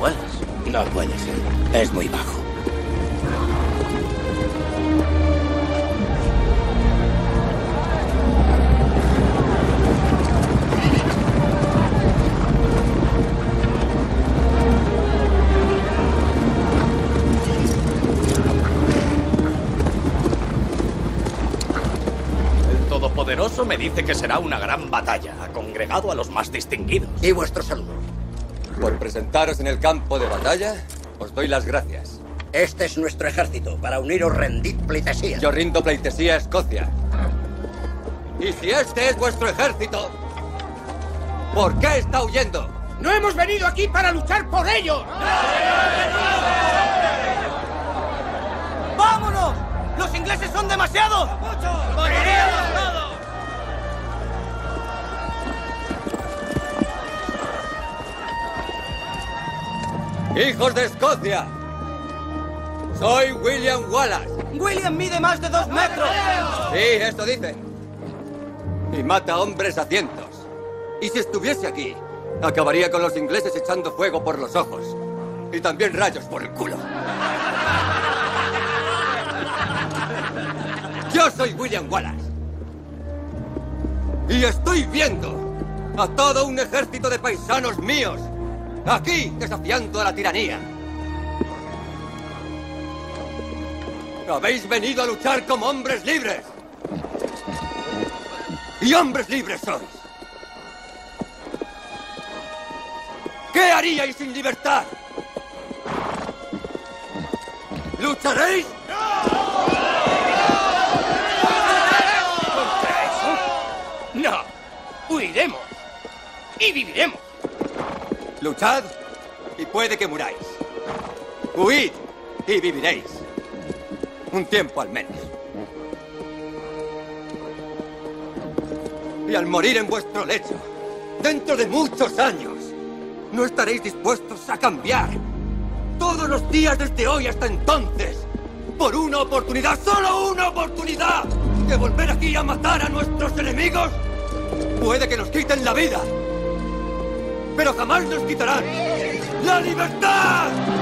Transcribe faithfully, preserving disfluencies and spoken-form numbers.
Wallace. No puede ser. Es muy bajo. El Todopoderoso me dice que será una gran batalla. Ha congregado a los más distinguidos. Y vuestro saludo. Por presentaros en el campo de batalla, os doy las gracias. Este es nuestro ejército. Para uniros rendid pleitesía. Yo rindo pleitesía a Escocia. Y si este es vuestro ejército, ¿por qué está huyendo? ¡No hemos venido aquí para luchar por ellos! ¡Vámonos! ¡Los ingleses son demasiados! ¡Moriríamos todos! ¡Hijos de Escocia! Soy William Wallace. ¡William mide más de dos metros! Sí, eso dicen. Y mata hombres a cientos. Y si estuviese aquí, acabaría con los ingleses echando fuego por los ojos. Y también rayos por el culo. Yo soy William Wallace. Y estoy viendo a todo un ejército de paisanos míos aquí desafiando a la tiranía. Habéis venido a luchar como hombres libres. Y hombres libres sois. ¿Qué haríais sin libertad? ¿Lucharéis? ¡No! ¡Huiremos! ¡Y viviremos! Luchad y puede que muráis. Huid y viviréis. Un tiempo al menos. Y al morir en vuestro lecho, dentro de muchos años, no estaréis dispuestos a cambiar todos los días desde hoy hasta entonces por una oportunidad, solo una oportunidad, de volver aquí a matar a nuestros enemigos. Puede que nos quiten la vida, pero jamás nos quitarán la libertad.